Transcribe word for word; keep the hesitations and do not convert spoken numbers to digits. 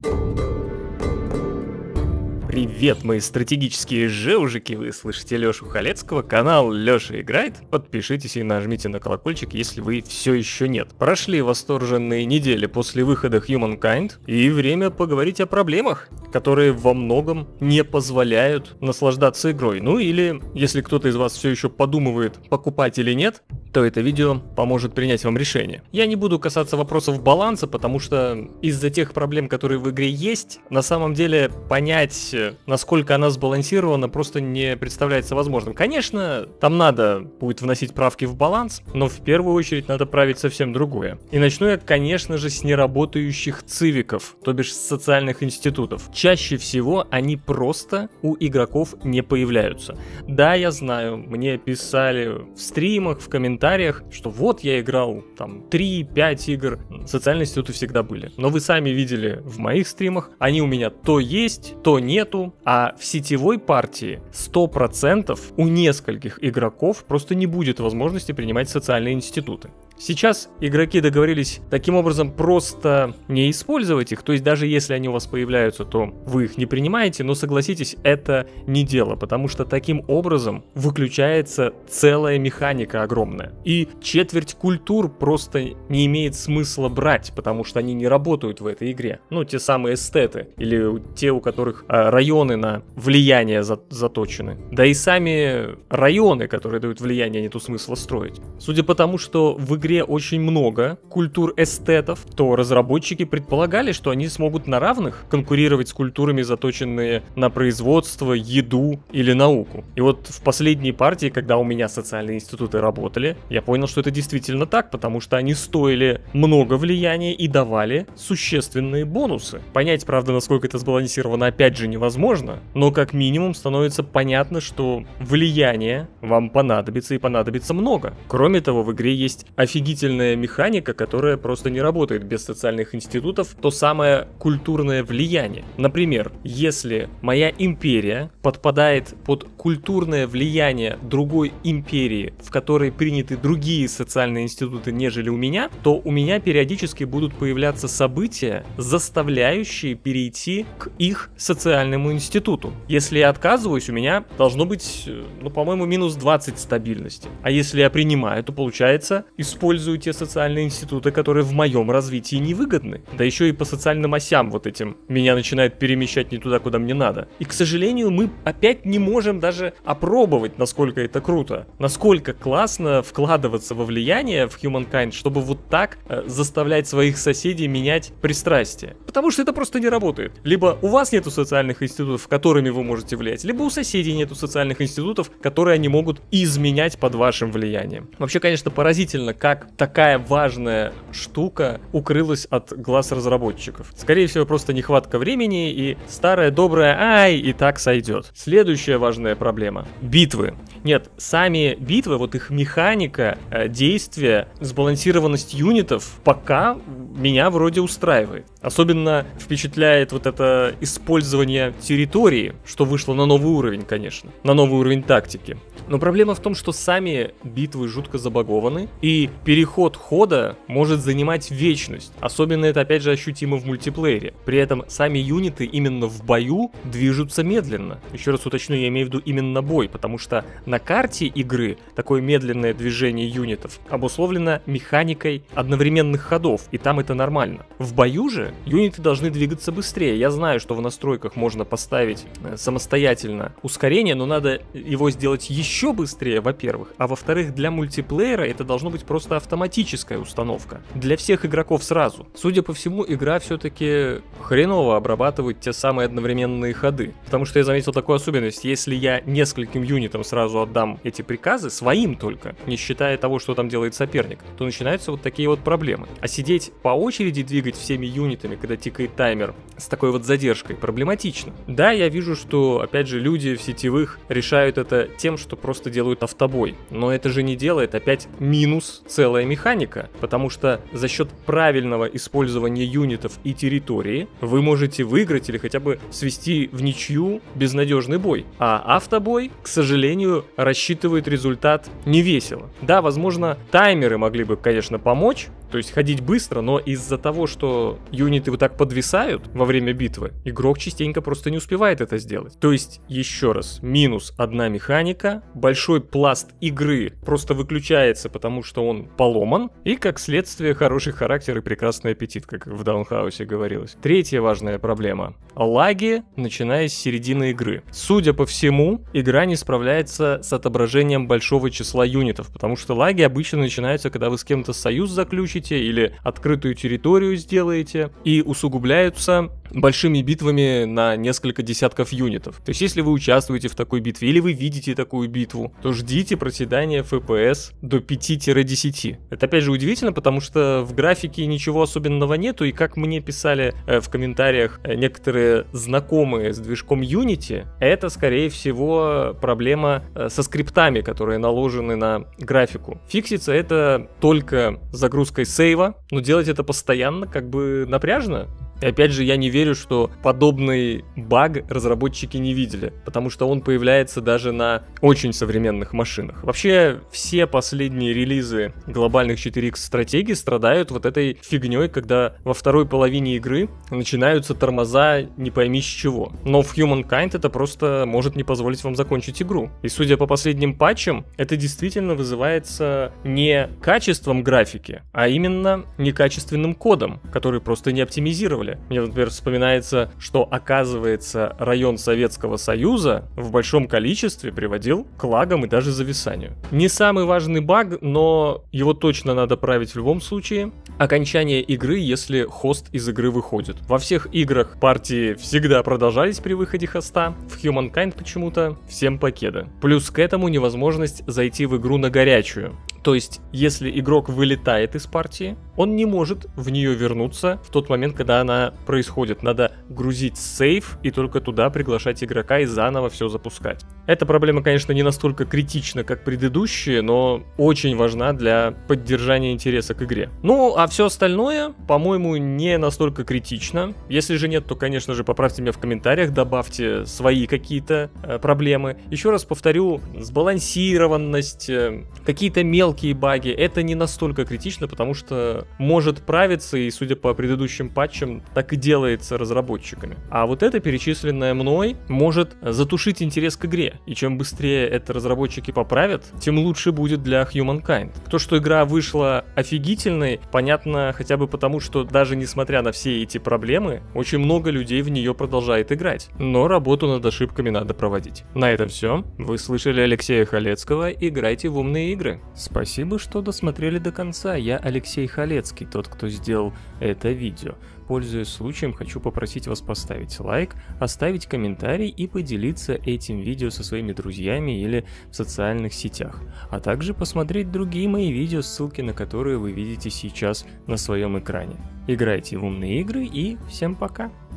Привет, мои стратегические жеужики, вы слышите Лёшу Халецкого, канал Лёша Играет. Подпишитесь и нажмите на колокольчик, если вы все еще нет. Прошли восторженные недели после выхода Humankind, и время поговорить о проблемах, которые во многом не позволяют наслаждаться игрой. Ну или, если кто-то из вас все еще подумывает, покупать или нет, то это видео поможет принять вам решение. Я не буду касаться вопросов баланса, потому что из-за тех проблем, которые в игре есть, на самом деле понять, насколько она сбалансирована, просто не представляется возможным. Конечно, там надо будет вносить правки в баланс, но в первую очередь надо править совсем другое. И начну я, конечно же, с неработающих цивиков, то бишь с социальных институтов. Чаще всего они просто у игроков не появляются. Да, я знаю, мне писали в стримах, в комментариях, что вот я играл там три-пять игр, социальные институты всегда были. Но вы сами видели в моих стримах, они у меня то есть, то нету, а в сетевой партии сто процентов у нескольких игроков просто не будет возможности принимать социальные институты. Сейчас игроки договорились таким образом просто не использовать их, то есть даже если они у вас появляются, то вы их не принимаете, но согласитесь, это не дело, потому что таким образом выключается целая механика огромная. И четверть культур просто не имеет смысла брать, потому что они не работают в этой игре. Ну, те самые эстеты, или те, у которых а, районы на влияние за- заточены. Да и сами районы, которые дают влияние, нету смысла строить. Судя по тому, что в игре очень много культур эстетов, то разработчики предполагали, что они смогут на равных конкурировать с культурами, заточенные на производство, еду или науку. И вот в последней партии, когда у меня социальные институты работали, я понял, что это действительно так, потому что они стоили много влияния и давали существенные бонусы. Понять, правда, насколько это сбалансировано, опять же, невозможно, но как минимум становится понятно, что влияние вам понадобится и понадобится много. Кроме того, в игре есть офигенная Офигительная механика, которая просто не работает без социальных институтов, то самое культурное влияние. Например, если моя империя подпадает под культурное влияние другой империи, в которой приняты другие социальные институты, нежели у меня, то у меня периодически будут появляться события, заставляющие перейти к их социальному институту. Если я отказываюсь, у меня должно быть, ну, по-моему, минус двадцать стабильности. А если я принимаю, то получается, использую те социальные институты, которые в моем развитии невыгодны. Да еще и по социальным осям вот этим меня начинает перемещать не туда, куда мне надо. И, к сожалению, мы опять не можем даже опробовать, насколько это круто. Насколько классно вкладываться во влияние в Humankind, чтобы вот так э, заставлять своих соседей менять пристрастия. Потому что это просто не работает. Либо у вас нету социальных институтов, которыми вы можете влиять, либо у соседей нету социальных институтов, которые они могут изменять под вашим влиянием. Вообще, конечно, поразительно, как такая важная штука укрылась от глаз разработчиков. Скорее всего, просто нехватка времени и старая добрая «ай, и так сойдет». Следующая важная проблема — битвы. Нет, сами битвы, вот их механика, действия, сбалансированность юнитов пока меня вроде устраивает. Особенно впечатляет вот это использование территории, что вышло на новый уровень, конечно, на новый уровень тактики. Но проблема в том, что сами битвы жутко забагованы, и переход хода может занимать вечность. Особенно это, опять же, ощутимо в мультиплеере. При этом сами юниты именно в бою движутся медленно. Еще раз уточню, я имею в виду именно бой, потому что на карте игры такое медленное движение юнитов обусловлено механикой одновременных ходов, и там это нормально. В бою же юниты должны двигаться быстрее. Я знаю, что в настройках можно поставить самостоятельно ускорение, но надо его сделать еще быстрее, во-первых, а во-вторых, для мультиплеера это должно быть просто автоматическая установка. Для всех игроков сразу. Судя по всему, игра все-таки хреново обрабатывает те самые одновременные ходы. Потому что я заметил такую особенность. Если я нескольким юнитам сразу отдам эти приказы, своим только, не считая того, что там делает соперник, то начинаются вот такие вот проблемы. А сидеть по очереди двигать всеми юнитами, когда тикает таймер, с такой вот задержкой, проблематично. Да, я вижу, что, опять же, люди в сетевых решают это тем, что просто делают автобой. Но это же не делает опять минус целая механика, потому что за счет правильного использования юнитов и территории вы можете выиграть или хотя бы свести в ничью безнадежный бой. А автобой, к сожалению, рассчитывает результат невесело. Да, возможно, таймеры могли бы, конечно, помочь, То есть ходить быстро, но из-за того, что юниты вот так подвисают во время битвы, игрок частенько просто не успевает это сделать. То есть, еще раз, минус одна механика, большой пласт игры просто выключается, потому что он поломан, и как следствие хороший характер и прекрасный аппетит, как в Даунхаусе говорилось. Третья важная проблема. Лаги, начиная с середины игры. Судя по всему, игра не справляется с отображением большого числа юнитов, потому что лаги обычно начинаются, когда вы с кем-то союз заключите или открытую территорию сделаете, и усугубляются большими битвами на несколько десятков юнитов. То есть, если вы участвуете в такой битве, или вы видите такую битву, то ждите проседания эф пи эс до пяти-десяти. Это опять же удивительно, потому что в графике ничего особенного нету, и как мне писали э, в комментариях э, некоторые знакомые с движком Unity, это, скорее всего, проблема э, со скриптами, которые наложены на графику. Фиксится это только загрузкой сейва, но делать это постоянно как бы напряжно. И опять же, я не верю, что подобный баг разработчики не видели, потому что он появляется даже на очень современных машинах. Вообще, все последние релизы глобальных четыре икс стратегий страдают вот этой фигней, когда во второй половине игры начинаются тормоза не пойми с чего. Но в Humankind это просто может не позволить вам закончить игру. И судя по последним патчам, это действительно вызывается не качеством графики, а именно некачественным кодом, который просто не оптимизировали. Мне, например, вспоминается, что, оказывается, район Советского Союза в большом количестве приводил к лагам и даже зависанию. Не самый важный баг, но его точно надо править в любом случае. Окончание игры, если хост из игры выходит. Во всех играх партии всегда продолжались при выходе хоста. В Humankind почему-то всем покеда. Плюс к этому невозможность зайти в игру на горячую. То есть, если игрок вылетает из партии, он не может в нее вернуться в тот момент, когда она происходит. Надо грузить сейв и только туда приглашать игрока и заново все запускать. Эта проблема, конечно, не настолько критична, как предыдущие, но очень важна для поддержания интереса к игре. Ну, а все остальное, по-моему, не настолько критично. Если же нет, то, конечно же, поправьте меня в комментариях, добавьте свои какие-то э, проблемы. Еще раз повторю, сбалансированность, э, какие-то мелкие Мелкие баги, это не настолько критично, потому что может правиться, и судя по предыдущим патчам, так и делается разработчиками. А вот это, перечисленное мной, может затушить интерес к игре. И чем быстрее это разработчики поправят, тем лучше будет для Humankind. То, что игра вышла офигительной, понятно хотя бы потому, что даже несмотря на все эти проблемы, очень много людей в нее продолжает играть. Но работу над ошибками надо проводить. На этом все. Вы слышали Алексея Халецкого. Играйте в умные игры. Спасибо, что досмотрели до конца. Я Алексей Халецкий, тот, кто сделал это видео. Пользуясь случаем, хочу попросить вас поставить лайк, оставить комментарий и поделиться этим видео со своими друзьями или в социальных сетях. А также посмотреть другие мои видео, ссылки на которые вы видите сейчас на своем экране. Играйте в умные игры и всем пока!